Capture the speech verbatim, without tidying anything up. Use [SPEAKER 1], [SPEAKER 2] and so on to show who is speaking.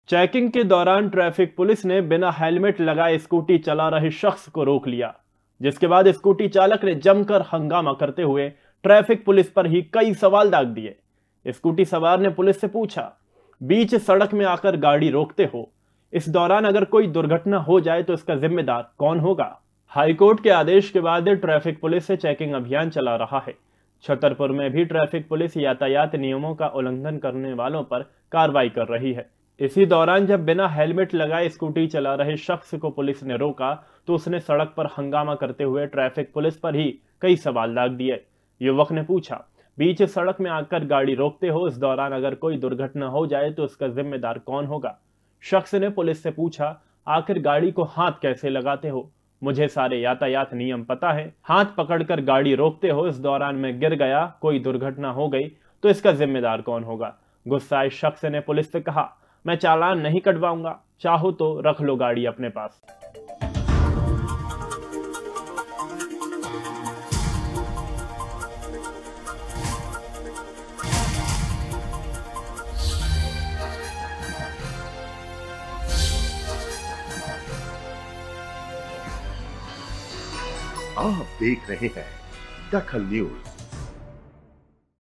[SPEAKER 1] Checking के दौरान traffic police ने बिना हेलमेट लगाए स्कूटी चला रहे शख्स को रोक लिया, जिसके बाद स्कूटी चालक ने जमकर हंगामा करते हुए ट्रैफिक पुलिस पर ही कई सवाल दाग दिए। स्कूटी सवार ने पुलिस से पूछा, बीच सड़क में आकर गाड़ी रोकते हो, इस दौरान अगर कोई दुर्घटना हो जाए तो इसका जिम्मेदार कौन होगा। हाईकोर्ट के आदेश के बाद ट्रैफिक पुलिस से चेकिंग अभियान चला रहा है। छतरपुर में भी ट्रैफिक पुलिस यातायात नियमों का उल्लंघन करने वालों पर कार्रवाई कर रही है। इसी दौरान जब बिना हेलमेट लगाए स्कूटी चला रहे शख्स को पुलिस ने रोका तो उसने सड़क पर हंगामा करते हुए ट्रैफिक पुलिस पर ही कई सवाल दाग दिए। युवक ने पूछा, बीच सड़क में आकर गाड़ी रोकते हो, इस दौरान अगर कोई दुर्घटना हो जाए तो इसका जिम्मेदार कौन होगा। शख्स ने पुलिस से पूछा, आखिर गाड़ी को हाथ कैसे लगाते हो, मुझे सारे यातायात नियम पता है, हाथ पकड़कर गाड़ी रोकते हो, इस दौरान मैं गिर गया, कोई दुर्घटना हो गई तो इसका जिम्मेदार कौन होगा। गुस्साए शख्स ने पुलिस से कहा, मैं चालान नहीं कटवाऊंगा, चाहो तो रख लो गाड़ी अपने पास।
[SPEAKER 2] आप देख रहे हैं दखल न्यूज।